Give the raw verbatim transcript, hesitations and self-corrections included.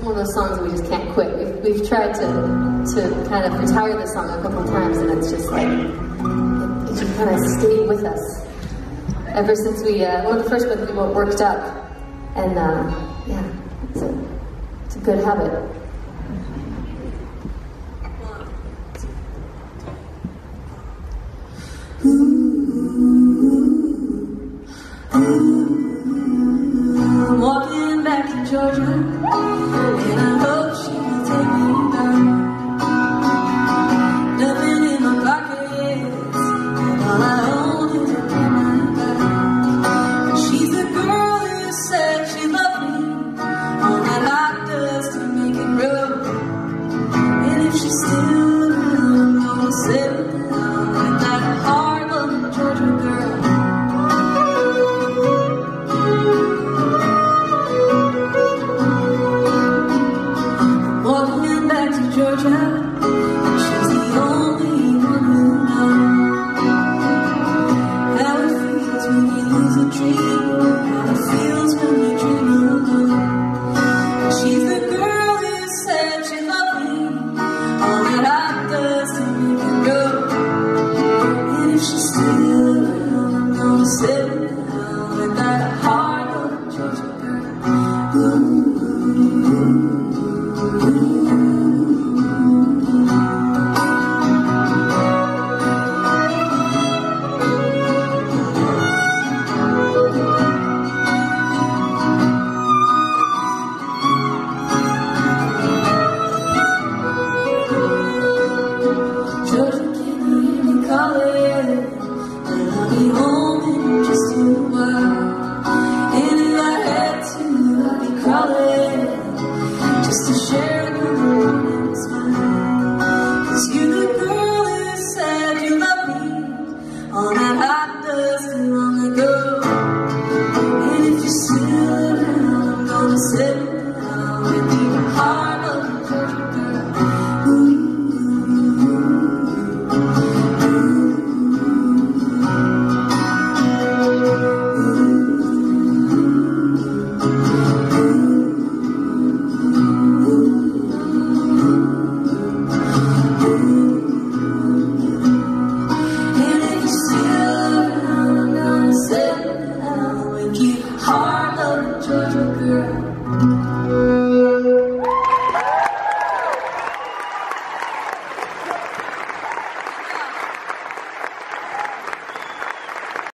one of those songs that we just can't quit. We've, we've tried to, to kind of retire the song a couple of times, and it's just like, it, it just kind of stayed with us. Ever since we, uh, one of the first ones we worked up, and uh, yeah, it's a, it's a good habit. I'm walking back to Georgia, and I hope she will take me back. Nothing in my pockets, and all I own is a diamond back. She's the girl who said she loved me on that hot dust to make it grow. And if she's still around, I'm gonna settle down like that hard-loving Georgia girl. Georgia, she's the only one who knows how it feels when you lose a dream, how it feels when you dream alone. She's the girl who said she loved me, all that I does to make it go. And if she's still around, I'm gonna settle down with that hard-loving Georgia girl. Ooh, ooh, ooh, ooh. Sit